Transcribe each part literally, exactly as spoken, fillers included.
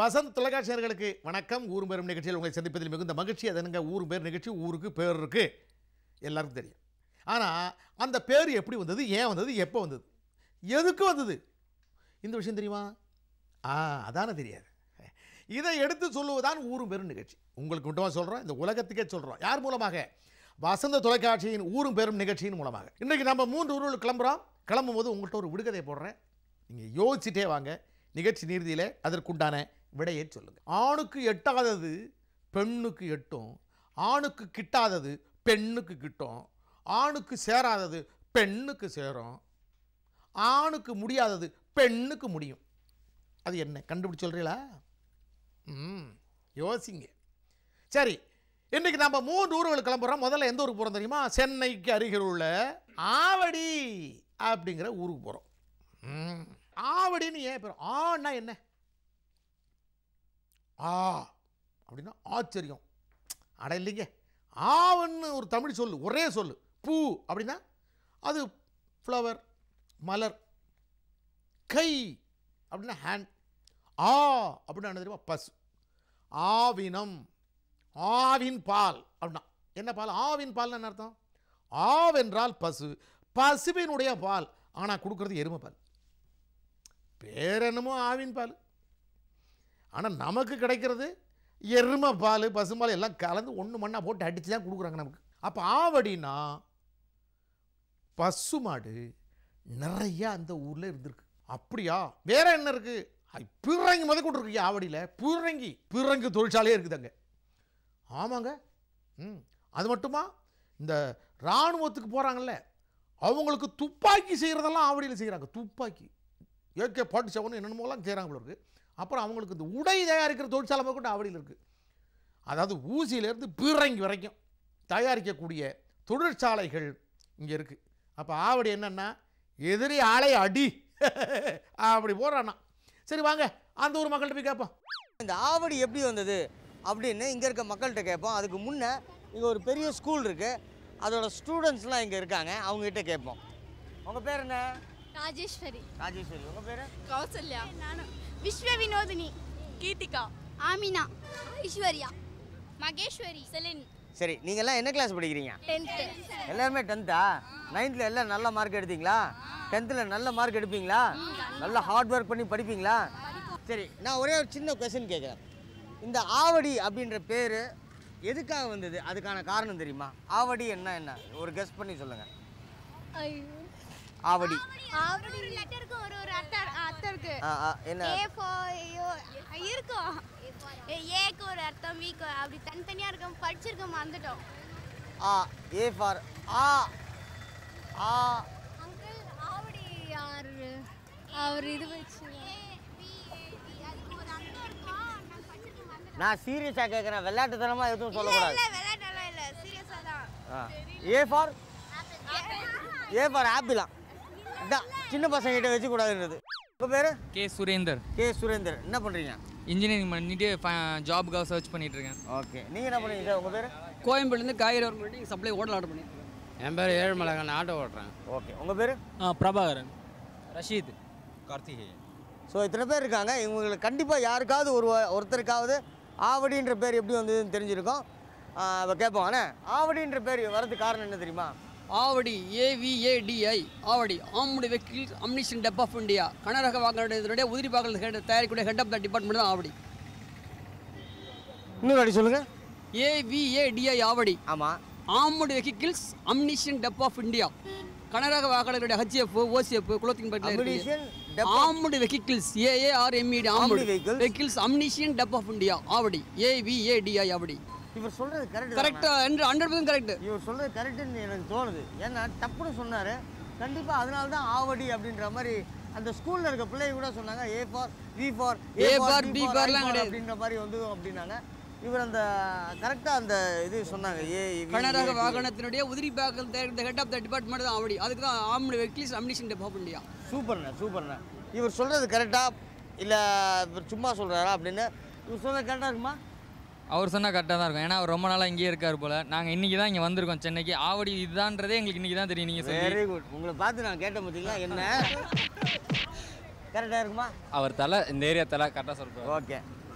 வசந்த் தொலைக்காட்சியர்களுக்கு வணக்கம். ஊரும் பேரும் நிகழ்ச்சியில் உங்களை சந்திப்பதில் மிகுந்த மகிழ்ச்சி. அதனுங்க ஊரும் பேர் நிகழ்ச்சி, ஊருக்கு பேர் இருக்குது, எல்லாருக்கும் தெரியும். ஆனால் அந்த பேர் எப்படி வந்தது, ஏன் வந்தது, எப்போ வந்தது, எதுக்கு வந்தது, இந்த விஷயம் தெரியுமா? ஆ அதானே தெரியாது. இதை எடுத்து சொல்லுவதுதான் ஊரும் பேரும் நிகழ்ச்சி. உங்களுக்கு மட்டுமா சொல்கிறோம், இந்த உலகத்துக்கே சொல்கிறோம். யார் மூலமாக? வசந்த தொலைக்காட்சியின் ஊரும் பேரும் நிகழ்ச்சியின் மூலமாக. இன்றைக்கு நம்ம மூன்று ஊர்கள் கிளம்புறோம். கிளம்பும் போது உங்கள்கிட்ட ஒரு விடுகதை போடுறேன், நீங்கள் யோசிச்சுட்டே வாங்க. நிகழ்ச்சி நீர்தியிலே அதற்குண்டான விடையை சொல்லுங்கள். ஆணுக்கு எட்டாதது பெண்ணுக்கு எட்டும், ஆணுக்கு கிட்டாதது பெண்ணுக்கு கிட்டும், ஆணுக்கு சேராதது பெண்ணுக்கு சேரும், ஆணுக்கு முடியாதது பெண்ணுக்கு முடியும். அது என்ன கண்டுபிடிச்சு சொல்கிறீங்களா? ம் யோசிங்க. சரி, இன்றைக்கி நம்ம மூன்று ஊர்கள் கிளம்புறோம். முதல்ல எந்த ஊருக்கு போகிறோம் தெரியுமா? சென்னைக்கு அருகில் உள்ள ஆவடி அப்படிங்கிற ஊருக்கு போகிறோம். ம் ஆவடின்னு ஏன் பேர்? ஆன்னா என்ன? ஆ அப்படின்னா ஆச்சரியம். அட இல்லைங்க, ஆவன்னு ஒரு தமிழ் சொல்லு, ஒரே சொல்லு. பூ அப்படின்னா அது ஃப்ளவர், மலர். கை அப்படின்னா ஹேண்ட். ஆ அப்படின்னா என்ன தெரியுமா? பசு. ஆவினம், ஆவின் பால் அப்படின்னா என்ன பால்? ஆவின் பால்னு என்ன அர்த்தம்? ஆவென்றால் பசு, பசுவினுடைய பால். ஆனால் கொடுக்குறது எருமை பால். பேர் என்னமோ ஆவின் பால், ஆனால் நமக்கு கிடைக்கிறது எருமை பால், பசும்பால் எல்லாம் கலந்து ஒன்று மண்ணா போட்டு அடித்து தான் கொடுக்குறாங்க நமக்கு. அப்போ ஆவடினா பசு மாடு நிறையா அந்த ஊரில் இருந்திருக்கு. அப்படியா? வேற என்ன இருக்குது? பிறங்கி முத கொண்டு இருக்கு ஆவடியில். பிறங்கி பிறங்கி தொழிற்சாலையே இருக்குது அங்கே. ஆமாங்க. ம் அது மட்டுமா, இந்த இராணுவத்துக்கு போகிறாங்கல்ல, அவங்களுக்கு துப்பாக்கி செய்கிறதெல்லாம் ஆவடியில் செய்கிறாங்க. துப்பாக்கி ஏகே ஃபார்ட்டி செவன் என்னென்னமோலாம் செய்கிறாங்க போல இருக்குது. அப்புறம் அவங்களுக்கு இந்த உடை தயாரிக்கிற தொழிற்சாலை கூட ஆவடியில் இருக்குது. அதாவது ஊசியிலேருந்து பீரங்கி வரைக்கும் தயாரிக்கக்கூடிய தொழிற்சாலைகள் இங்கே இருக்குது. அப்போ ஆவடி என்னென்னா எதிரி ஆளை அடி அப்படி போடுறான்னா. சரி வாங்க அந்த ஊர் மக்கள்கிட்ட போய் கேட்போம். இந்த ஆவடி எப்படி வந்தது அப்படின்னு இங்கே இருக்க மக்கள்கிட்ட கேட்போம். அதுக்கு முன்னே இங்கே ஒரு பெரிய ஸ்கூல் இருக்குது, அதோட ஸ்டூடெண்ட்ஸ்லாம் இங்கே இருக்காங்க, அவங்ககிட்ட கேட்போம். உங்கள் பேர் என்ன? ராஜேஸ்வரி. ராஜேஸ்வரி. உங்கள் பேர்? கௌசல்யா. நானும் விஸ்வ வினோதினி. கீர்த்திகா. ஆமினா. ஐஸ்வர்யா. மகேஸ்வரி. செலின். சரி, நீங்கள்லாம் என்ன கிளாஸ் படிக்கிறீங்க? டென்த்து. எல்லாருமே டென்த்தா? நைன்த்தில் எல்லாம் நல்ல மார்க் எடுத்தீங்களா? டென்த்தில் நல்ல மார்க் எடுப்பீங்களா? நல்லா ஹார்ட் ஒர்க் பண்ணி படிப்பீங்களா? சரி, நான் ஒரே ஒரு சின்ன கொஸ்டின் கேட்குறேன். இந்த ஆவடி அப்படின்ற பேர் எதுக்காக வந்தது, அதுக்கான காரணம் தெரியுமா? ஆவடி என்ன என்ன ஒரு கெஸ் பண்ணி சொல்லுங்கள். ஐயோ, ஆவடி ஆவடி ஒரு லெட்டருக்கு ஒரு ஒரு அர்த்தம் அர்த்தம் இருக்கு. என்ன ஏ ஃபார் இருக்கும், ஏக்கு ஒரு அர்த்தம், வீக்கு அப்படி தனித்தனியா இருக்கும். படிச்சிருக்கோம், மறந்துட்டோம். ஆ ஏ ஃபார் ஆ ஆ அங்கிள் ஆவடி யார் அவர் இது வச்சு நான் சீரியஸாக கேட்குறேன், விளையாட்டுத்தனமாக எதுவும் சொல்லக்கூடாது. இல்ல விளையாட்டெல்லாம் இல்ல, சீரியஸா தான். ஏ ஃபார் ஏ ஃபார் ஆப்பிளா? இதான் சின்ன பசங்கிட்ட வச்சுக்கூடாதுன்றது. உங்கள் பேர்? கே சுரேந்தர். கே சுரேந்தர். என்ன பண்ணுறீங்க? இன்ஜினியரிங் பண்ணிட்டு ஜாபுக்காக சர்ச் பண்ணிட்டு இருக்கேன். ஓகே, நீங்கள் என்ன பண்ணுறீங்க சார்? உங்கள் பேர்? கோயம்பேடுலேருந்து காய்கறி ஒர்க் பண்ணி சப்ளை ஹோட்டல் ஆர்டர் பண்ணி. என் பேர் ஏழுமலைங்க, நான் ஆட்டோ ஓட்டுறேன். ஓகே, உங்கள் பேர்? பிரபாகரன். ரஷீத். கார்த்திகேயன். ஸோ இத்தனை பேர் இருக்காங்க. இவங்களுக்கு கண்டிப்பாக யாருக்காவது ஒரு ஒருத்தருக்காவது ஆவடின்ற பேர் எப்படி வந்ததுன்னு தெரிஞ்சிருக்கும். இப்போ கேட்போம். ஆனால் ஆவடின்ற பேர் வரதுக்கு காரணம் என்ன தெரியுமா? Avadi AVADI Avadi armed vehicles ammunition depot of India கனரக வாகனத்துடைய உதிரி பாகங்கள் ஹெட் தயாரிக்கூடிய ஹெட் ஆஃப் த டிபார்ட்மெண்ட் தான் ஆவடி. இன்னொரு வாட்டி சொல்லுங்கள். ஏவிஏடிஐ ஆவடி. ஆமாம். Armed vehicles ammunition depot of India கனரக வாகனங்களுடைய ஹெச்எஃப் ஓசிஎஃப் குளத்தின் பட்டியல் ஆம்டு வெஹிக்கிள்ஸ் ஏஏஆர்எம்இடி armed vehicles ammunition depot of India Avadi AVADI Avadi. இவர் சொல்கிறது கரெக்ட் கரெக்டாக ஹண்ட்ரட் பர்சன்ட் கரெக்ட். இவர் சொல்கிறது கரெக்டுன்னு எனக்கு தோணுது. ஏன்னா தப்புன்னு சொன்னார். கண்டிப்பாக அதனால தான் ஆவடி அப்படின்ற மாதிரி அந்த ஸ்கூலில் இருக்க பிள்ளைங்க கூட சொன்னாங்க. A for V for A for B ஃபார்லாம் கிடையாது அப்படின்ற மாதிரி வந்து அப்படின்னாங்க. இவர் அந்த கரெக்டாக அந்த இது சொன்னாங்க. ஏ கனரக வாகனத்தினுடைய உதிரி பாகங்கள் தயாரிக்கிற ஹெட் ஆஃப் த டிபார்ட்மெண்ட் தான் ஆவடி. அதுக்கு தான் armed vehicles ammunition depot of India. சூப்பர்ண்ணே சூப்பர்ண்ணே. இவர் சொல்கிறது கரெக்டாக இல்லை இவர் சும்மா சொல்கிறாரா அப்படின்னு? இவர் சொல்கிறது கரெக்டாக இருக்குமா? அவர் சொன்னால் கரெக்டாக தான் இருக்கும். ஏன்னா அவர் ரொம்ப நாளாக இங்கேயே இருக்கார் போல். நாங்கள் இன்றைக்கி தான் இங்கே வந்திருக்கோம் சென்னைக்கு. ஆவடி இதுதான்றதே எங்களுக்கு இன்றைக்கி தான் தெரியும். நீங்கள் சொல்லி வெரி குட். உங்களை பார்த்து நான் கேட்டேன் பார்த்தீங்களா என்ன கரெக்டாக இருக்குமா? அவர் தலை இந்த ஏரியா தலை கரெக்டாக சொல்கிறார். ஓகே.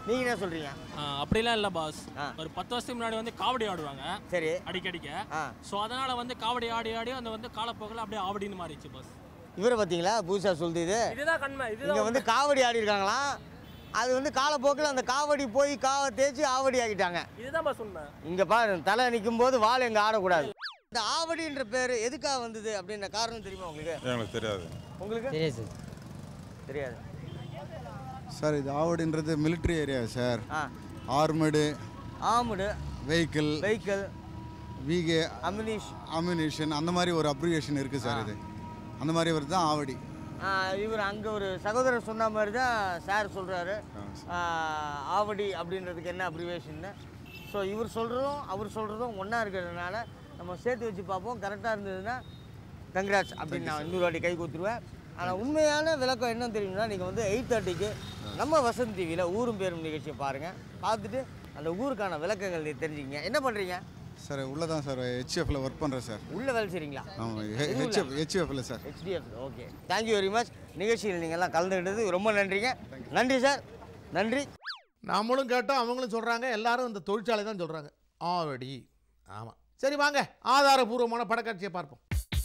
நீங்க என்ன சொல்றீங்க? அப்படிலாம் இல்லை பாஸ். ஒரு பத்து வருஷத்துக்கு முன்னாடி வந்து காவடி ஆடுவாங்க. சரி. அடிக்கடிக்க. ஸோ அதனால வந்து காவடி ஆடி ஆடி அந்த வந்து காலப்போக்கில் அப்படியே ஆவடின்னு மாறிடுச்சு பாஸ். இவரை பார்த்தீங்களா புதுசா சொல்லுது இது? இதுதான் கண்மை. இங்க வந்து காவடி ஆடி இருக்காங்களாம். அது வந்து காலப்போக்கில் அந்த காவடி போய் காவை தேய்ச்சி ஆவடி ஆகிட்டாங்க. இதுதான் பாஸ் உண்மை. இங்க பாரு தலை நிற்கும் போது வால் எங்க ஆடக்கூடாது. இந்த ஆவடின்ற பேர் எதுக்காக வந்தது அப்படின்ற காரணம் தெரியுமா உங்களுக்கு? எனக்கு தெரியாது. உங்களுக்கு தெரியாது? தெரியாது சார். இது ஆவடின்றது military area sir. Armed armed vehicle vehicle விகே அம்யூனிஷன் அம்யூனிஷன் அந்த மாதிரி ஒரு அப்ரிவேஷன் இருக்குது சார். இது அந்த மாதிரி வருது தான் ஆவடி. இவர் அங்கே ஒரு சகோதரர் சொன்ன மாதிரி தான் சார் சொல்கிறாரு ஆவடி அப்படின்றதுக்கு என்ன அப்ரிவேஷன்னு. ஸோ இவர் சொல்கிறதும் அவர் சொல்கிறதும் ஒன்றா இருக்கிறதுனால நம்ம சேர்த்து வச்சு பார்ப்போம். கரெக்டாக இருந்ததுன்னா கங்க்ராட்ஸ் அப்படின்னு நான் இன்னொரு வாட்டி கை கொடுத்துருவேன். ஆனால் உண்மையான விளக்கம் என்ன தெரியும்னா நீங்கள் வந்து எயிட் தேர்ட்டிக்கு நம்ம வசந்த் டிவியில் ஊரும் பேரும் நிகழ்ச்சியை பாருங்கள். பார்த்துட்டு அந்த ஊருக்கான விளக்கங்கள் தெரிஞ்சுக்கிங்க. என்ன பண்ணுறீங்க சார்? உள்ளே தான் சார் ஹெச்எஃப்ல ஒர்க் பண்ணுறேன் சார். உள்ளே வேலை செய்கிறீங்களா? ஆமாம் ஹெச்எஃப் ஹெச்எஃப்ல sir. HDF. Okay, thank you very much. நிகழ்ச்சியில் நீங்கள் எல்லாம் கலந்துக்கிட்டது ரொம்ப நன்றிங்க. நன்றி சார், நன்றி. நம்மளும் கேட்டோம், அவங்களும் சொல்கிறாங்க, எல்லாரும் இந்த தொழிற்சாலை தான் சொல்கிறாங்க ஆவடி. ஆமாம், சரி வாங்க ஆதாரபூர்வமான படக்காட்சியை பார்ப்போம்.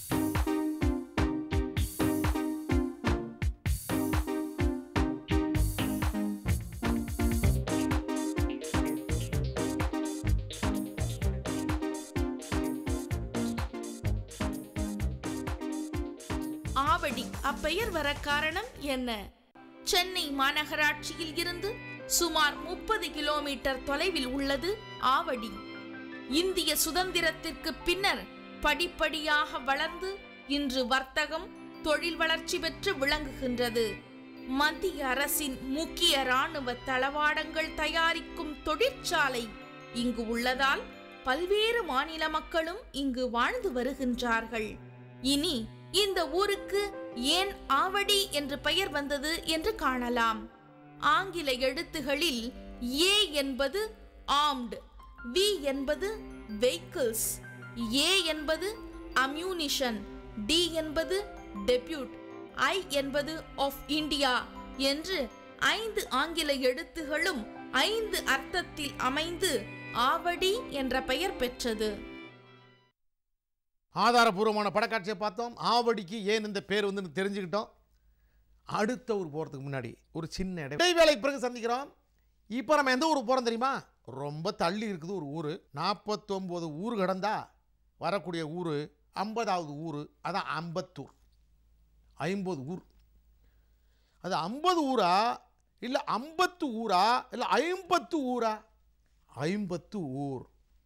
ஆவடி அப்பெயர் வர காரணம் என்ன? சென்னை மாநகராட்சியில் இருந்து சுமார் முப்பது கிலோமீட்டர் தொலைவில் உள்ளது ஆவடி. இந்திய சுதந்திரத்திற்கு பின்னர் படிப்படியாக வளர்ந்து இன்று வர்த்தகம் தொழில் வளர்ச்சி பெற்று விளங்குகின்றது. மத்திய அரசின் முக்கிய இராணுவ தளவாடங்கள் தயாரிக்கும் தொழிற்சாலை இங்கு உள்ளதால் பல்வேறு மாநில மக்களும் இங்கு வாழ்ந்து வருகின்றார்கள். இனி இந்த ஊருக்கு ஏன் ஆவடி என்று பெயர் வந்தது என்று காணலாம். ஆங்கில எழுத்துகளில் ஏ என்பது ஆர்ம்டு, வி என்பது வெஹிக்கிள்ஸ், ஏ என்பது அம்யூனிஷன், டி என்பது டெபியூட், ஐ என்பது ஆஃப் இந்தியா என்று ஐந்து ஆங்கில எழுத்துகளும் ஐந்து அர்த்தத்தில் அமைந்து ஆவடி என்ற பெயர் பெற்றது. ஆதாரபூர்வமான படக்காட்சியை பார்த்தோம். ஆவடிக்கு ஏன் இந்த பேர் வந்து தெரிஞ்சுக்கிட்டோம். அடுத்த ஊர் போகிறதுக்கு முன்னாடி ஒரு சின்ன இடம் இடைவேளைக்கு பிறகு சந்திக்கிறோம். இப்போ நம்ம எந்த ஊருக்கு போகிறோம் தெரியுமா? ரொம்ப தள்ளி இருக்குது ஒரு ஊர். நாற்பத்தொம்போது ஊர் கடந்தா வரக்கூடிய ஊர் ஐம்பதாவது ஊர். அதான் அம்பத்தூர். ஐம்பது ஊர். அது ஐம்பது ஊரா இல்லை ஐம்பத்து ஊரா இல்லை ஐம்பத்து ஊரா? ஐம்பத்து ஊர்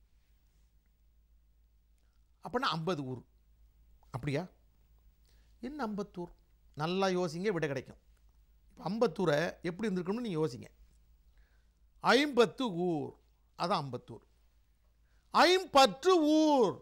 அப்படின்னா ஐம்பது ஊர். அப்படியா? என்ன ஐம்பத்தூர்? நல்லா யோசிங்க, விட கிடைக்கும். இப்போ ஐம்பத்தூரை எப்படி இருந்திருக்கணும்னு நீங்கள் யோசிங்க. ஐம்பத்து ஊர், அதான் ஐம்பத்தூர். ஐம்பற்று ஊர்,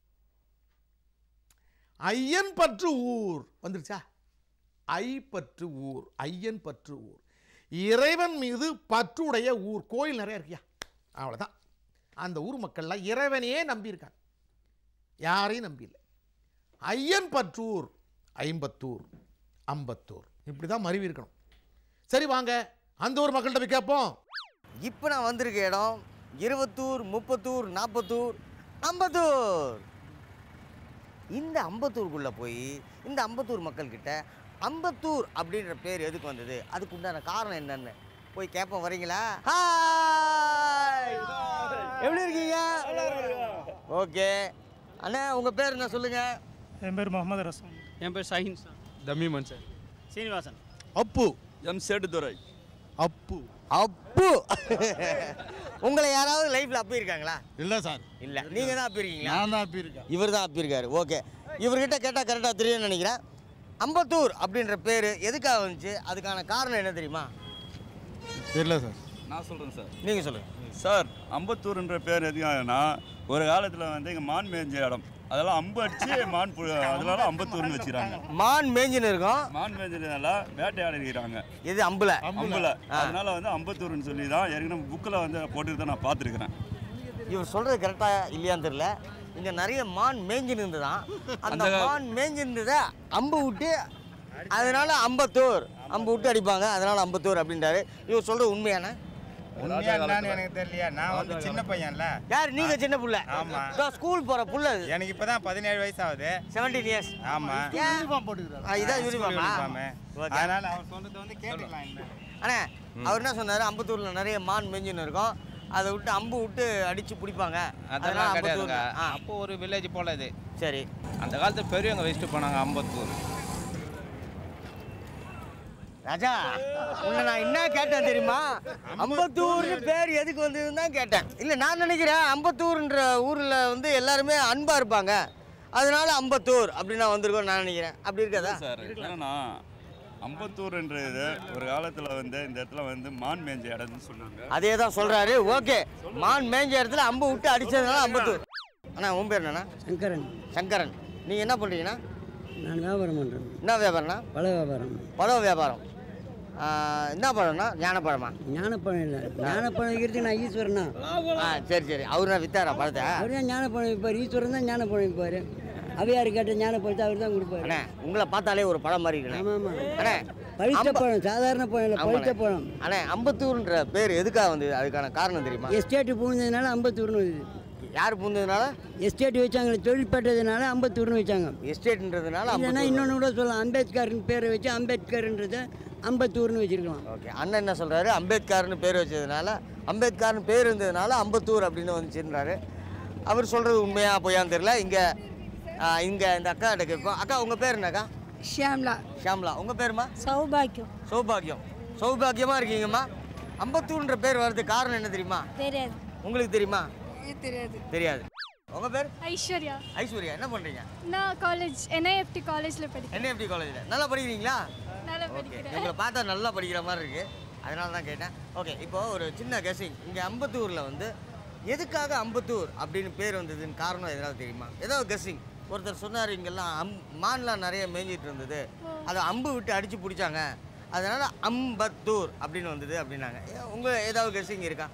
ஐயன் பற்று ஊர் வந்துருச்சா? ஐப்பற்று ஊர், ஐயன் பற்று ஊர். இறைவன் மீது பற்றுடைய ஊர். கோயில் நிறையா இருக்கியா? அவ்வளோதான். அந்த ஊர் மக்கள்லாம் இறைவனையே நம்பியிருக்காங்க, யாரையும் நம்பியில்லை. ஐயன் பற்றூர், ஐம்பத்தூர், ஐம்பத்தூர், இப்படி தான் மருவி இருக்கணும். சரி வாங்க அந்த ஊர் மக்கள்கிட்ட போய் கேட்போம். இப்போ நான் வந்திருக்க இடம் இருபத்தூர், முப்பத்தூர், நாற்பத்தூர், ஐம்பத்தூர். இந்த ஐம்பத்தூருக்குள்ளே போய் இந்த ஐம்பத்தூர் மக்கள்கிட்ட ஐம்பத்தூர் அப்படின்ற பேர் எதுக்கு வந்தது, அதுக்கு உண்டான காரணம் என்னன்னு போய் கேட்போம். வரீங்களா? ஹாய், எப்படி இருக்கீங்க? ஓகே அண்ணா, உங்கள் பேர் என்ன சொல்லுங்கள்? என் பேர் முகமது ரசம். என் பேர் ஷாஹின் சார். தமிமன் சார். சீனிவாசன். அப்பு. எம் சேட்டுதுரை. அப்பு. அப்பு. உங்களை யாராவது லைஃப்பில் அப்பி இருக்காங்களா? இல்லை சார். இல்லை, நீங்கள் தான் அப்பி இருக்கீங்களா? நான் தான் அப்பி இருக்கேன். இவர் தான் அப்பி இருக்காரு. ஓகே, இவர்கிட்ட கேட்டால் கரெக்டாக தெரியும்னு நினைக்கிறேன். ஐம்பத்தூர் அப்படின்ற பேர் எதுக்காக வந்துச்சு, அதுக்கான காரணம் என்ன தெரியுமா? தெரியல சார். நான் சொல்கிறேன் சார். நீங்கள் சொல்லுங்கள் சார். ஐம்பத்தூர்ன்ற பேர் எதுக்காகனா, ஒரு காலத்தில் வந்து இங்கே மான் மேய்ஞ்ச இடம், அதெல்லாம் அம்பு அடிச்சு மான் அதனால ஐம்பத்தூர்னு வச்சுக்கிறாங்க. மான் மேய்ஞ்சின்னு இருக்கும். மான் மேய்ஞ்சதுனால வேட்டையாடி இருக்கிறாங்க. இது அம்புல அம்புல அதனால வந்து ஐம்பத்தூர்னு சொல்லி தான் ஏற்கனவே புக்கில் வந்து போட்டுட்டு தான் நான் பார்த்துருக்குறேன். இவர் சொல்கிறது கரெக்டாக இல்லையான்னு தெரியல. இங்கே நிறைய மான் மேய்ஞ்சின்னு இருந்துதான், அந்த மான் மேய்ஞ்சிருந்ததை அம்பு விட்டு அதனால ஐம்பத்தூர் அம்பு விட்டு அடிப்பாங்க, அதனால ஐம்பத்தூர் அப்படின்றாரு. இவர் சொல்கிறது உண்மையான? உண்மையா என்னன்னு எனக்கு தெரியலையா. நான் வந்து சின்ன பையன்ல. யார் நீங்க சின்ன புள்ள? ஆமா. ஸ்கூல் போற புள்ள அது. எனக்கு இப்பதான் பதினேழு வயசு ஆகுது. பதினேழு இயர்ஸ். ஆமா. யூனிஃபார்ம் போட்டுக்கிறாரு. இதான் யூனிஃபார்மா? அதனால அவர் சொன்னது வந்து கேட்டுக்கலாம். அண்ணே அவர் என்ன சொன்னாரு, அம்பத்தூர்ல நிறைய மான் மேஞ்சின்னு இருக்கும், அதை விட்டு அம்பு விட்டு அடிச்சு பிடிப்பாங்க. அதெல்லாம் கிடையாதுங்க. அப்போ ஒரு வில்லேஜ் போல இது. சரி. அந்த காலத்துல பெரியவங்க வச்சுட்டு போனாங்க அம்பத்தூர். ராஜா உன்னை நான் என்ன கேட்டேன் தெரியுமா? அம்பத்தூர் பேர் எதுக்கு வந்ததுன்னு தான் கேட்டேன். இல்லை நான் நினைக்கிறேன் அம்பத்தூர்ன்ற ஊரில் வந்து எல்லாருமே அன்பாக இருப்பாங்க, அதனால அம்பத்தூர் அப்படின்னு நான் வந்திருக்கோம் நான் நினைக்கிறேன். அப்படி இருக்காதா சார்? என்னன்னா அம்பத்தூர்ன்றது ஒரு காலத்தில் வந்து இந்த இடத்துல வந்து மான் மேஞ்ச இடம்னு சொன்னாங்க. அதே தான் சொல்கிறாரு. ஓகே, மான் மேஞ்ச இடத்துல அம்பு விட்டு அடித்ததுனால அம்பத்தூர். அண்ணா உன் பேர் என்னண்ணா? சங்கரன். சங்கரன். நீங்கள் என்ன பண்ணுறீங்கண்ணா? நான் வியாபாரம் பண்ணுறேன். என்ன வியாபாரம்ண்ணா? பழ வியாபாரம். பழ வியாபாரம். என்ன பழம்னா? ஞானப்பழமா? ஞானப்பழம் இல்லை, ஞானப்பழம் விற்கிறது நான் ஈஸ்வரனா. ஆ சரி சரி. அவர் நான் வித்தாரா பழத்தை? அவர் தான் ஞானப்பழம் விற்பார். ஈஸ்வரன் தான் ஞானப்பழம் விற்பார். அவையார் கேட்ட ஞானப்பழத்தை அவர் தான் கொடுப்பாரு. அண்ணே உங்களை பார்த்தாலே ஒரு பழம் மாதிரி இருக்கு. ஆமாம் ஆமாம். அண்ணே பழுத்த பழம், சாதாரண பழம் இல்லை, பழுத்த பழம். அண்ணே அம்பத்தூர்ன்ற பேர் எதுக்காக வந்து அதுக்கான காரணம் தெரியுமா? எஸ்டேட்டு பூந்ததுனால அம்பத்தூர்னு வருது. யார் பூந்ததுனால? எஸ்டேட் வச்சாங்க, தொழில்பட்டதுனால அம்பத்தூர்னு வச்சாங்க. எஸ்டேட்ன்றதுனால இல்லைன்னா இன்னொன்று கூட சொல்லலாம், அம்பேத்கர்னு பேரை வச்சு அம்பேத்கர்ன்றதை அம்பத்தூர்னு வச்சிருக்கலாம். ஓகே, அண்ணன் என்ன சொல்கிறாரு, அம்பேத்கர்னு பேர் வச்சதுனால, அம்பேத்கர்னு பேர் இருந்ததுனால அம்பத்தூர் அப்படின்னு வந்துச்சுன்றாரு. அவர் சொல்கிறது உண்மையாக பொய்யான்னு தெரியல. இங்கே இங்கே இந்த அக்கா கிட்ட கேட்போம். அக்கா உங்கள் பேர் என்னக்கா? ஷியாம்லா. ஷியாம்லா. உங்கள் பேருமா? சௌபாக்கியம். சௌபாக்கியம். சௌபாக்கியமாக இருக்கீங்கம்மா. அம்பத்தூர்ன்ற பேர் வர்றதுக்கு காரணம் என்ன தெரியுமா? தெரியாது. உங்களுக்கு தெரியுமா? தெரியாது. தெரியாது. உங்க பேர்? ஐஸ்வர்யா. ஐஸ்வர்யா. என்ன பண்றீங்க? நான் காலேஜ் என்ஐஎஃப்டி காலேஜ்ல படிக்கிறேன். என்ஐஎஃப்டி காலேஜ்ல. நல்லா படிக்கிறீங்களா? நல்லா ஓகே. படிக்கிறேன். உங்களை பார்த்தா நல்லா படிக்கிற மாதிரி இருக்கு, அதனால தான் கேட்டேன். ஓகே, இப்போ ஒரு சின்ன கெஸிங். இங்கே அம்பத்தூரில் வந்து எதுக்காக அம்பத்தூர் அப்படின்னு பேர் வந்ததுன்னு காரணம் எதாவது தெரியுமா? ஏதாவது கெஸிங். ஒருத்தர் சொன்னார் இங்கெல்லாம் அம் மான்லாம் நிறைய மேய்ஞ்சிட்டு இருந்தது, அதை அம்பு விட்டு அடித்து பிடிச்சாங்க, அதனால் அம்பத்தூர் அப்படின்னு வந்தது அப்படின்னாங்க. உங்கள் ஏதாவது கெஸிங் இருக்கா?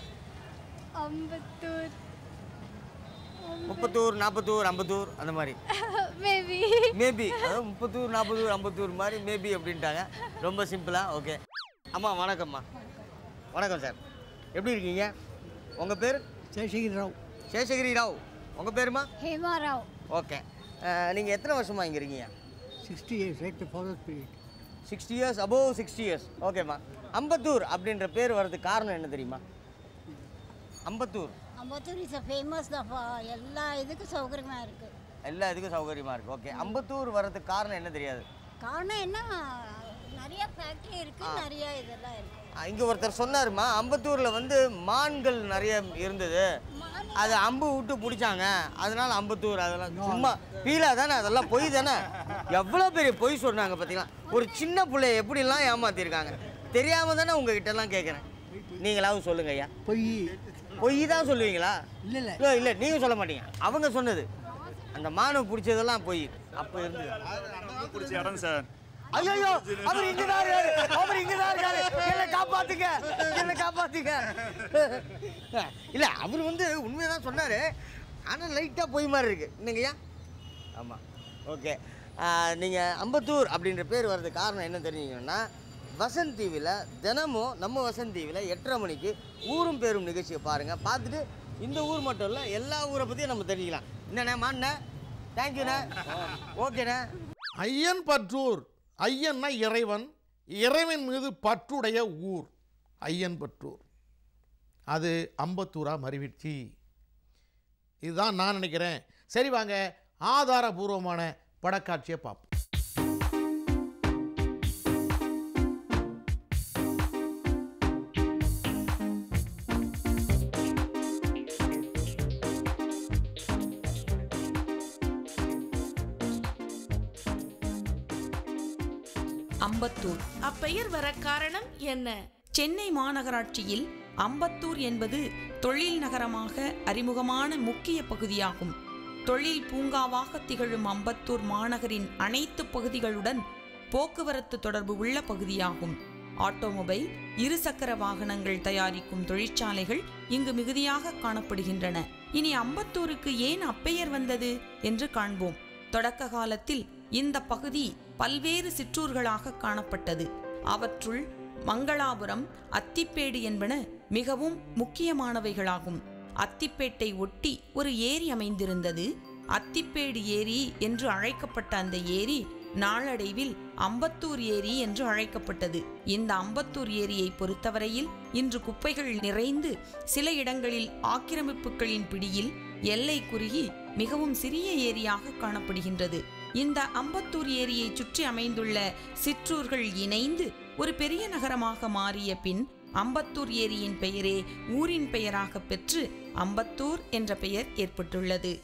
அம்பத்தூர், முப்பத்தூர், நாற்பத்தூர், ஐம்பத்தூர் அந்த மாதிரி மேபி மேபி அதாவது முப்பத்தூர், நாற்பத்தூர், ஐம்பத்தூர் மாதிரி மேபி அப்படின்ட்டாங்க. ரொம்ப சிம்பிளாக. ஓகே அம்மா வணக்கம்மா. வணக்கம் சார், எப்படி இருக்கீங்க? உங்கள் பேர்? சேஷகிரி ராவ். சேஷகிரி ராவ். உங்கள் பேருமா? ஹேமா ராவ். ஓகே, நீங்கள் எத்தனை வருஷமாக இங்கே இருக்கீங்க? Sixty years right father period. Sixty years above sixty years. ஓகேம்மா. அம்பத்தூர் அப்படின்ற பேர் வர்றதுக்கு காரணம் என்ன தெரியுமா? Ambattur Ambattur is a famous தான். எல்லா இதுக்கும் சௌகரியமாக இருக்குது. எல்லா இதுக்கும் சௌகரியமாக இருக்குது. ஓகே, அம்பத்தூர் வர்றதுக்கு காரணம் என்ன தெரியாது? காரணம் என்ன, நிறைய ஃபேக்ட்ரி இருக்குது, நிறைய இதெல்லாம் இருக்குது. இங்கே ஒருத்தர் சொன்னாருமா, அம்பத்தூரில் வந்து மான்கள் நிறைய இருந்தது, அது அம்பு விட்டு பிடிச்சாங்க, அதனால அம்பத்தூர். அதெல்லாம் சும்மா ஃபீலாக தானே, அதெல்லாம் பொய் தானே. எவ்வளோ பெரிய பொய் சொன்னாங்க பார்த்தீங்களா? ஒரு சின்ன பிள்ளைய எப்படிலாம் ஏமாற்றிருக்காங்க. தெரியாமல் தானே உங்ககிட்டலாம் கேட்குறேன். நீங்களாவது சொல்லுங்க ஐயா. பொய் பொய் தான் சொல்லுவீங்களா? இல்லை இல்லை இல்லை இல்லை நீங்கள் சொல்ல மாட்டீங்க, அவங்க சொன்னது. அந்த மானு பிடிச்சதெல்லாம் பொய். அப்போ இருந்தது பிடிச்ச இடம் சார். ஐயோ, அவர் இங்க தான் இருக்காரு, அவர் இங்க தான் இருக்காரு, என்ன காப்பாத்துங்க, என்ன காப்பாத்துங்க. இல்ல அவர் வந்து உண்மையதான் சொன்னாரு, ஆனா லைட்டா போய் மாதிரி இருக்கு. என்னங்கய்யா? ஆமா. ஓகே, நீங்க அம்பத்தூர் அப்படின்ற பேர் வர்றதுக்கு காரணம் என்ன தெரிஞ்சுக்கணும்னா, வசந்த் டிவியில் தினமும் நம்ம வசந்த் டிவியில் எட்டரை மணிக்கு ஊரும் பேரும் நிகழ்ச்சியை பாருங்க. பார்த்துட்டு இந்த ஊர் மட்டும் இல்லை எல்லா ஊரை பற்றியும் நம்ம தெரிஞ்சுக்கலாம். என்னண்ணே மாண்ணே? தேங்க்யூண்ணே. ஓகேண்ணே. ஐயன் பற்றூர். ஐயன்னா இறைவன், இறைவன் மீது பற்றுடைய ஊர் ஐயன் பற்றூர். அது அம்பத்தூரா மறிவிடுச்சு. இதுதான் நான் நினைக்கிறேன். சரி வாங்க ஆதாரபூர்வமான படக்காட்சியை பார்ப்போம். அம்பத்தூர் அப்பெயர் வர காரணம் என்ன? சென்னை மாநகராட்சியில் அம்பத்தூர் என்பது தொழில் நகரமாக அறிமுகமான முக்கிய பகுதியாகும். தொழில் பூங்காவாக திகழும் அம்பத்தூர் மாநகரின் அனைத்து பகுதிகளுடன் போக்குவரத்து தொடர்பு உள்ள பகுதியாகும். ஆட்டோமொபைல், இருசக்கர வாகனங்கள் தயாரிக்கும் தொழிற்சாலைகள் இங்கு மிகுதியாக காணப்படுகின்றன. இனி அம்பத்தூருக்கு ஏன் அப்பெயர் வந்தது என்று காண்போம். தொடக்க காலத்தில் இந்த பகுதி பல்வேறு சிற்றூர்களாக காணப்பட்டது. அவற்றுள் மங்களாபுரம், அத்திப்பேடு என்பன மிகவும் முக்கியமானவைகளாகும். அத்திப்பேட்டை ஒட்டி ஒரு ஏரி அமைந்திருந்தது. அத்திப்பேடு ஏரி என்று அழைக்கப்பட்ட அந்த ஏரி நாளடைவில் அம்பத்தூர் ஏரி என்று அழைக்கப்பட்டது. இந்த அம்பத்தூர் ஏரியை பொறுத்தவரையில் இன்று குப்பைகள் நிறைந்து சில இடங்களில் ஆக்கிரமிப்புகளின் பிடியில் எல்லை குறுகி மிகவும் சிறிய ஏரியாக காணப்படுகின்றது. இந்த அம்பத்தூர் ஏரியை சுற்றி அமைந்துள்ள சிற்றூர்கள் இணைந்து ஒரு பெரிய நகரமாக மாறிய பின் அம்பத்தூர் ஏரியின் பெயரே ஊரின் பெயராக பெற்று அம்பத்தூர் என்ற பெயர் ஏற்பட்டுள்ளது.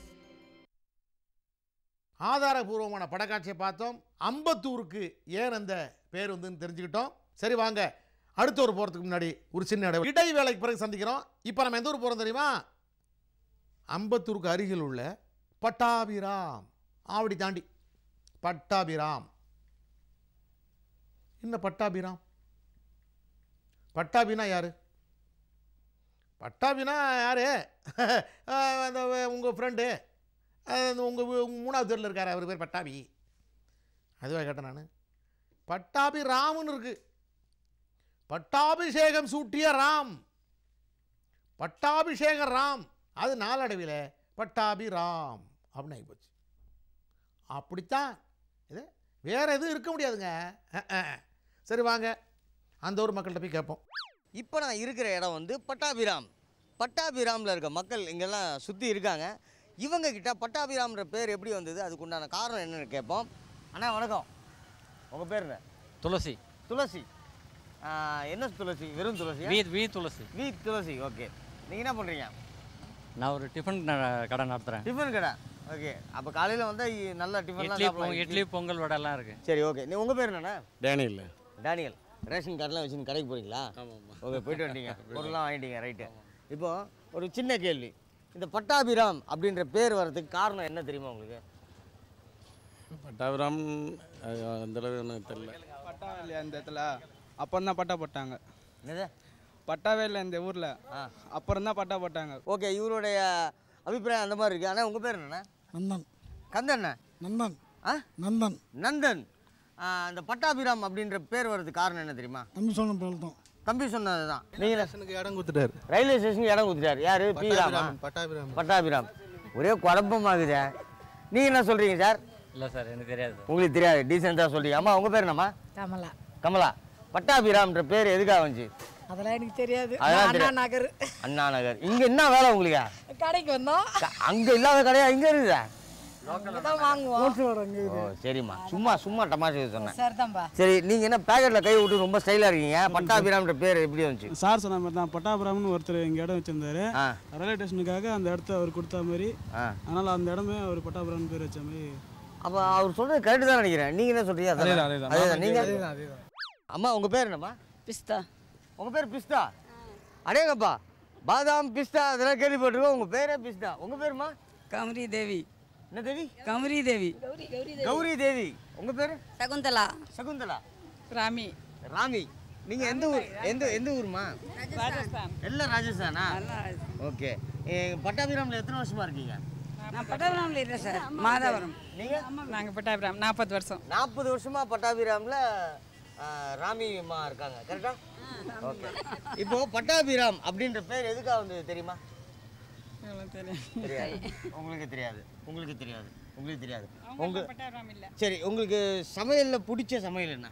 ஆதாரபூர்வமான படக்காட்சியை பார்த்தோம். அம்பத்தூருக்கு ஏன் அந்த பேர் வந்துன்னு தெரிஞ்சுக்கிட்டோம். சரி, வாங்க அடுத்த ஒரு போகிறதுக்கு முன்னாடி ஒரு சின்ன இடம் இடைவேளைக்கு பிறகு சந்திக்கிறோம். இப்போ நம்ம எந்த ஊர் போகிறோம் தெரியுமா? அம்பத்தூருக்கு அருகில் உள்ள பட்டாபிராம். ஆவடி தாண்டி பட்டாபிராம். என்ன பட்டாபிராம்? பட்டாபினா யாரு? பட்டாபினா யாரு? அந்த உங்கள் ஃப்ரெண்டு, உங்கள் மூணாவது தெருவில் இருக்கார், அவர் பேர் பட்டாபி. அதுவாக கேட்டேன் நான். பட்டாபி ராம்னு இருக்கு. பட்டாபிஷேகம் சூட்டிய ராம், பட்டாபிஷேக ராம். அது நாளடைவில் பட்டாபி ராம் அப்படின்னு ஆகிப்போச்சு. அப்படித்தான் இது, வேறு எதுவும் இருக்க முடியாதுங்க. சரி, வாங்க அந்த ஊர் மக்கள்கிட்ட போய் கேட்போம். இப்போ நான் இருக்கிற இடம் வந்து பட்டாபிராம். பட்டாபிராமில் இருக்க மக்கள் இங்கெல்லாம் சுற்றி இருக்காங்க. இவங்க கிட்ட பட்டாபிராம்ன்ற பேர் எப்படி வந்தது, அதுக்கு உண்டான காரணம் என்னென்னு கேட்போம். அண்ணா வணக்கம், உங்கள் பேர் என்ன? துளசி. துளசி. என்ன துளசி? வெறும் துளசி? வீ வீ துளசி. வீ துளசி. ஓகே, நீங்கள் என்ன பண்ணுறீங்க? நான் ஒரு டிஃபன் கடை நடத்துகிறேன். டிஃபன் கடை. ஓகே, அப்போ காலையில் வந்து நல்ல டிஃபன்லாம் சாப்பிடலாம். இட்லி பொங்கல் வடைலாம் இருக்குது. சரி, ஓகே. நீ உங்கள் பேர் என்னண்ணா? டேனியல். டேனியல். ரேஷன் கார்டெலாம் வச்சு கடைக்கு போகிறீங்களா? ஆமாம். ஓகே, போய்ட்டு வந்துட்டீங்க, பொருள்லாம் வாங்கிட்டீங்க. ரைட்டு. இப்போது ஒரு சின்ன கேள்வி, இந்த பட்டாபிராம் அப்படின்ற பேர் வர்றதுக்கு காரணம் என்ன தெரியுமா உங்களுக்கு? பட்டாபிராம் அந்தளவு எனக்கு தெரியல. பட்டாவே அந்த இடத்துல அப்புறம் தான் பட்டா போட்டாங்க. என்னது? பட்டாவே இல்லை இந்த ஊரில், அப்புறம் தான் பட்டா போட்டாங்க. ஓகே, இவருடைய அபிப்பிராயம் அந்த மாதிரி இருக்குது. ஆனால் உங்கள் பேர் என்னண்ணா? நந்தன். கந்தண்ணா? நந்தன். ஆ, நந்தன். நந்தன். அந்த பட்டாபிராம் அப்படின்ற பேர் வர்றதுக்கு காரணம் என்ன தெரியுமா? தம்பி சொன்ன பேர் தான். தம்பி சொன்னது தான். நீங்கள் இடம் கொடுத்துட்டாரு, ரயில்வே ஸ்டேஷனுக்கு இடம் கொடுத்துட்டாரு. யார்? பி ராமா? பட்டாபிராம். பட்டாபிராம். ஒரே குழப்பமாகுதே. நீங்கள் என்ன சொல்கிறீங்க சார்? இல்லை சார், எனக்கு தெரியாது. உங்களுக்கு தெரியாது, டீசெண்டாக சொல்றீங்க. அம்மா உங்கள் பேர் என்னம்மா? கமலா. கமலா. பட்டாபிராம்ன்ற பேர் எதுக்காக வந்துச்சு? அதெல்லாம் எனக்கு தெரியாது. அதெல்லாம் அண்ணா நகர். அண்ணா நகர். இங்கே என்ன வேலை உங்களுக்கு? கடைக்கு வந்தோம். அங்கே இல்லாத கடையா இங்கே இருக்குதா? தான் வாங்குவோம். ஓ, சரிம்மா, சும்மா சும்மா டமாஷா சொன்னேன். சரிதான்பா. சரி, நீங்கள் என்ன பேக்கெட்டில் கை விட்டு ரொம்ப ஸ்டைலாக இருக்கீங்க. பட்டாபிராம்ன்ற பேர் எப்படி வந்துச்சு? சார் சொன்ன மாதிரி தான், பட்டாபிராம்னு ஒருத்தர் இங்கே இடம் வச்சிருந்தாரு. ரயில்வே ஸ்டேஷனுக்காக அந்த இடத்த அவர் கொடுத்த மாதிரி, அதனால் அந்த இடமே அவர் பட்டாபிராம் பேர் வச்ச மாதிரி. அப்போ அவர் சொல்கிறது கரெக்டு தான் நினைக்கிறேன். நீங்கள் என்ன சொல்கிறீங்க? அதே தான், அதே தான். அதே தான். நீங்கள் அம்மா உங்கள் பேர் என்னம்மா? பிஸ்தா. உங்கள் பேர் பிஸ்தா? அடேங்கப்பா, பாதாம் பிஸ்தா அதெல்லாம் கேள்விப்பட்டிருக்கோம். உங்கள் பேரே பிஸ்தா. உங்கள் பேருமா? கமரி தேவி. என்ன தேவி? கமரி தேவி. கௌரி தேவி. உங்கள் பேர்? சகுந்தலா. சகுந்தலா. ராமி. ராமி. நீங்கள் எந்த ஊர்? எந்த எந்த ஊருமா? ராஜஸ்தான். எல்லாம் ராஜஸ்தானா? ஓகே. பட்டாபிராமில் எத்தனை வருஷமா இருக்கீங்க? நான் பட்டாபிராமில் இல்லை சார், மாதாவரம். நீங்கள்? நாங்கள் பட்டாபிராம் நாற்பது வருஷம். நாற்பது வருஷமா பட்டாபிராமில் ராமிமா இருக்காங்க, கரெக்டா? ஓகே. இப்போ பட்டாபிராம் அப்படின்ற பேர் எதுக்காக வந்து தெரியுமா? தெரியாது. உங்களுக்கு தெரியாது. உங்களுக்கு தெரியாது. உங்களுக்கு தெரியாது. உங்க சரி, உங்களுக்கு சமையலில் பிடிச்ச சமையல் என்ன?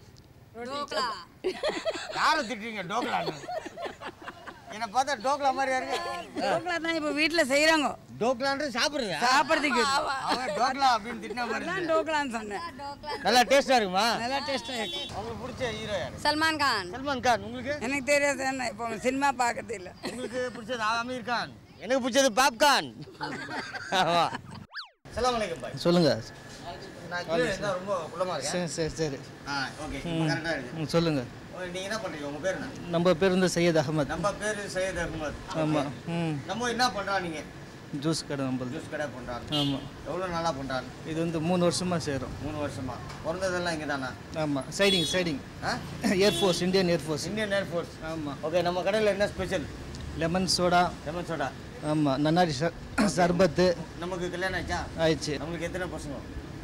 யாரை திட்டுறீங்க டோக்லான்னு? என்னை பார்த்தா டோக்லா மாதிரி இருக்கு. டோக்லா தான் இப்போ வீட்டில் செய்கிறாங்க. டோக்லான்றது சாப்பிட்றீங்க? சாப்பிட்றதுக்கு அவன் டோக்லா அப்படின்னு திட்டின மாதிரி தான் டோக்லான்னு சொன்னேன். நல்லா டேஸ்ட்டாக இருக்குமா? நல்லா டேஸ்ட்டாக இருக்கு. உங்களுக்கு பிடிச்ச ஹீரோ யார்? சல்மான் கான். சல்மான் கான். உங்களுக்கு? எனக்கு தெரியாது, என்ன இப்போ சினிமா பார்க்கறது இல்லை. உங்களுக்கு பிடிச்சது ஆமீர் கான். எனக்கு பிடிச்சது பாப்கார்ன். ஆமாம். சலாம் அலைக்கும் பாய். சொல்லுங்க. நான் கீழே இருந்தா ரொம்ப குள்ளமா இருக்கேன். சரி சரி சரி. ஆ, ஓகே. கரெக்டாக இருக்கு. சொல்லுங்க. நீங்கள் என்ன பண்ணுறீங்க? உங்கள் பேர் என்ன? நம்ம பேர் வந்து சையத் அகமத். நம்ம பேர் சையத் அகமத். ஆமாம். ம். நம்ம என்ன பண்ணுறோம்? நீங்கள் ஜூஸ் கடை நம்மளுது. ஜூஸ் கடை பண்ணுறாங்க. ஆமாம். எவ்வளோ நாளாக பண்ணுறாங்க? இது வந்து மூணு வருஷமாக செய்கிறோம். மூணு வருஷமா. பிறந்ததெல்லாம் இங்கே தானா? ஆமாம். சைடிங் சைடிங் ஆ, air force, Indian air force. Indian air force. ஆமாம். ஓகே. நம்ம கடையில் என்ன special? Lemon soda. Lemon soda. ஆமாம். நன்னாரி சர்பத்து. நமக்கு கல்யாணம் ஆச்சா? ஆயிடுச்சு. நம்மளுக்கு எத்தனை பசங்க?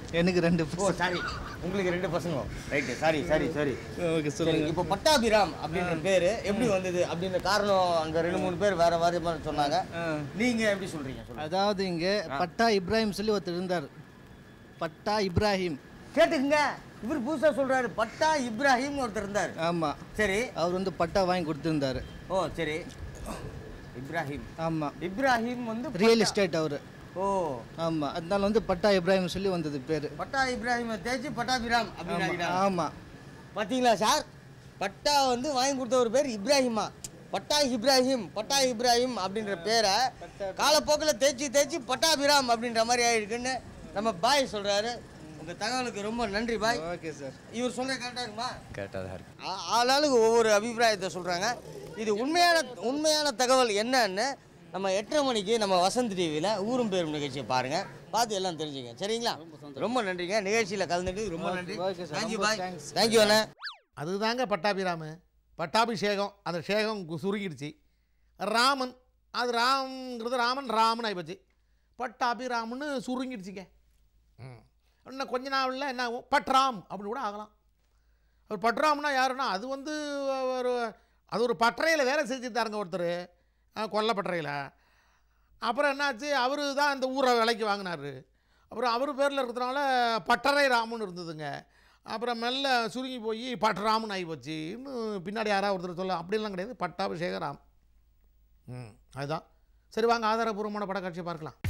எனக்கு ரெண்டு ஓ சாரி, உங்களுக்கு ரெண்டு பசங்க. Right, sorry sorry sorry okay சொல்லுங்க. இப்போ பட்டாபிராம் அப்படின்ற பேர் எப்படி வந்தது அப்படின்ற காரணம் அங்கே ரெண்டு மூணு பேர் வேற வேற மாதிரி சொன்னாங்க. நீங்கள் எப்படி சொல்கிறீங்க? அதாவது இங்கே பட்டா இப்ராஹிம் சொல்லி ஒருத்தர் இருந்தார். பட்டா இப்ராஹிம் கேட்டுக்குங்க, இவர் புதுசாக சொல்கிறாரு. பட்டா இப்ராஹிம் ஒருத்தர் இருந்தார். ஆமாம். சரி, அவர் வந்து பட்டா வாங்கி கொடுத்துருந்தாரு. ஓ சரி, இப்ராஹிம். ஆமாம், இப்ராஹிம் வந்து ரியல் எஸ்டேட் அவர். ஓ ஆமாம், அதனால வந்து பட்டா இப்ராஹிம் சொல்லி வந்தது பேர். பட்டா இப்ராஹிம் தேய்ச்சி பட்டாபிராம் அப்படின்னு. ஆமாம், பார்த்தீங்களா சார், பட்டா வந்து வாங்கி கொடுத்த ஒரு பேர் இப்ராஹிமா. பட்டா இப்ராஹிம் பட்டா இப்ராஹிம் அப்படின்ற பேரை காலப்போக்கில் தேய்ச்சி தேய்ச்சி பட்டாபிராம் அப்படின்ற மாதிரி ஆகிருக்குன்னு நம்ம பாய் சொல்கிறாரு. உங்கள் தகவலுக்கு ரொம்ப நன்றி பாய். Okay sir. இவர் சொல்கிற கரெக்டாக இருக்குமா? கரெக்டாக தான் இருக்கு. ஆளாளுக்கு ஒவ்வொரு அபிப்பிராயத்தை சொல்கிறாங்க. இது உண்மையான உண்மையான தகவல் என்னன்னு நம்ம எட்டரை மணிக்கு நம்ம வசந்த் டிவியில் ஊரும் பேரும் நிகழ்ச்சியை பாருங்கள், பார்த்து எல்லாம் தெரிஞ்சுங்க. சரிங்களா? ரொம்ப நன்றிங்க, நிகழ்ச்சியில் கலந்துட்டு ரொம்ப நன்றி. Thank you bye. தேங்க்யூ அண்ணா. அதுதாங்க பட்டாபிராமு, பட்டாபிஷேகம். அந்த ஷேகம் சுருங்கிடுச்சு. ராமன், அது ராம்ங்கிறது ராமன் ராமன் ஆகிப்போச்சு. பட்டாபிராமன்னு சுருங்கிடுச்சிங்க. ம் இன்னும் கொஞ்ச நாளில் என்ன ஆகும், பட்ராம் அப்படின்னு கூட ஆகலாம். ஒரு பட்ராம்னா யாருன்னா அது வந்து ஒரு அது ஒரு பட்டறையில் வேலை செஞ்சுட்டாருங்க ஒருத்தர், கொல்லப்பட்டறையில். அப்புறம் என்னாச்சு, அவர் தான் இந்த ஊரை விலைக்கு வாங்கினார். அப்புறம் அவர் பேரில் இருக்கிறதுனால பட்டறை ராமன் இருந்ததுங்க. அப்புறம் மெல்ல சுருங்கி போய் பட்ராமன் ஆகி போச்சு. இன்னும் பின்னாடி யாராவது ஒருத்தர் சொல்ல, அப்படிலாம் கிடையாது, பட்டாபிஷேக ராம். ம் அதுதான். சரி வாங்க ஆதாரபூர்வமான படக்காட்சியை பார்க்கலாம்.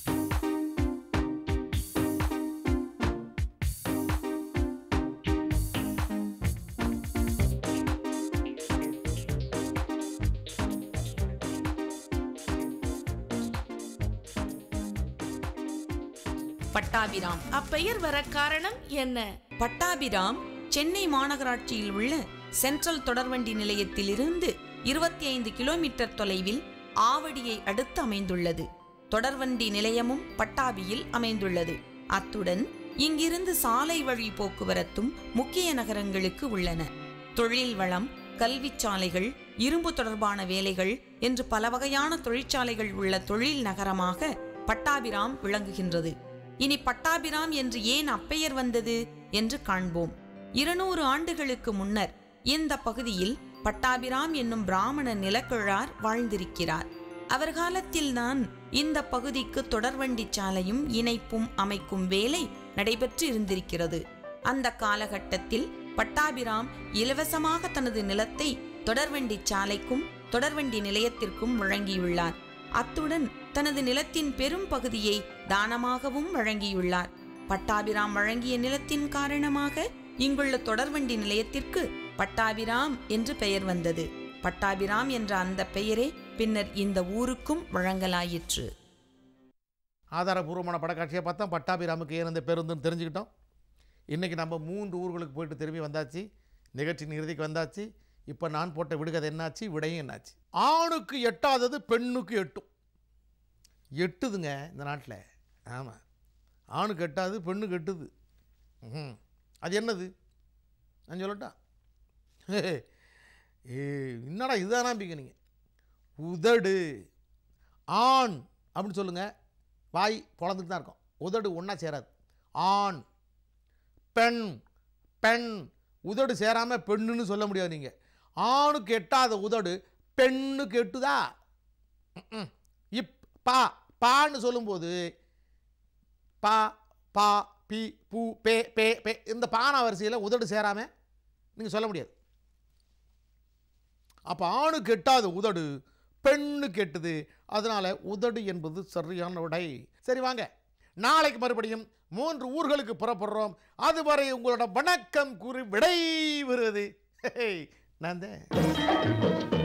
பட்டாபிராம் அப்பெயர் வர காரணம் என்ன? பட்டாபிராம் சென்னை மாநகராட்சியில் உள்ள சென்ட்ரல் தொடர்வண்டி நிலையத்தில் இருந்து இருபத்தி ஐந்து கிலோமீட்டர் தொலைவில் ஆவடியை அடுத்து அமைந்துள்ளது. தொடர்வண்டி நிலையமும் பட்டாபியில் அமைந்துள்ளது. அத்துடன் இங்கிருந்து சாலை வழி போக்குவரத்தும் முக்கிய நகரங்களுக்கு உள்ளன. தொழில் வளம், கல்வி சாலைகள், இரும்பு தொடர்பான வேலைகள் என்று பல வகையான தொழிற்சாலைகள் உள்ள தொழில் நகரமாக பட்டாபிராம் விளங்குகின்றது. இனி பட்டாபிராம் என்று ஏன் அப்பெயர் வந்தது என்று காண்போம். இருநூறு ஆண்டுகளுக்கு முன்னர் இந்த பகுதியில் பட்டாபிராம் என்னும் பிராமண நிலக்கிழார் வாழ்ந்திருக்கிறார். அவர் காலத்தில்தான் இந்த பகுதிக்கு தொடர்வண்டி சாலையும் இணைப்பும் அமைக்கும் வேலை நடைபெற்று இருந்திருக்கிறது. அந்த காலகட்டத்தில் பட்டாபிராம் இலவசமாக தனது நிலத்தை தொடர்வண்டி சாலைக்கும் தொடர்வண்டி நிலையத்திற்கும் வழங்கியுள்ளார். அத்துடன் தனது நிலத்தின் பெரும் பகுதியை தானமாகவும் வழங்கியுள்ளார். பட்டாபிராம் வழங்கிய நிலத்தின் காரணமாக இங்குள்ள தொடர்வண்டி நிலையத்திற்கு பட்டாபிராம் என்று பெயர் வந்தது. பட்டாபிராம் என்ற அந்த பெயரே பின்னர் இந்த ஊருக்கும் வழங்கலாயிற்று. ஆதாரபூர்வமான படக்காட்சியை பார்த்தா பட்டாபிராமுக்கு ஏன் அந்த பேருந்துன்னு தெரிஞ்சுக்கிட்டோம். இன்றைக்கி நம்ம மூன்று ஊர்களுக்கு போயிட்டு திரும்பி வந்தாச்சு, நிகழ்ச்சியின் இறுதிக்கு வந்தாச்சு. இப்போ நான் போட்ட விடுகதை என்னாச்சு, விடையும் என்னாச்சு. ஆணுக்கு எட்டாதது பெண்ணுக்கு எட்டும். எட்டுதுங்க இந்த நாட்டில். ஆமாம், ஆணுக்கு எட்டாது பெண்ணுக்கு எட்டுது. ம் அது என்னது நான் சொல்லட்டா? ஏ என்னடா இதுதான் நம்பிக்கை. நீங்கள் உதடு ஆண் அப்படின்னு சொல்லுங்கள், வாய் பொழந்துட்டு தான் இருக்கும். உதடு ஒன்றா சேராது. ஆண் பெண், பெண் உதடு சேராமல் பெண்ணுன்னு சொல்ல முடியாது. நீங்கள் ஆணுக்கு எட்டாத உதடு பெண்ணுக்கு எட்டுதா? இப் பா பான்னு சொல்லும்போது பா பா பி பூ பே பே பே இந்த பானா வரிசையில் உதடு சேராமல் நீங்கள் சொல்ல முடியாது. அப்போ ஆணுக்கு எட்டாத உதடு பெண்ணுக்கு எட்டுது. அதனால் உதடு என்பது சரியான விடை. சரி வாங்க, நாளைக்கு மறுபடியும் மூன்று ஊர்களுக்கு புறப்படுறோம். அதுவரை உங்களோட வணக்கம் கூறி விடை வருவது நான் தான்.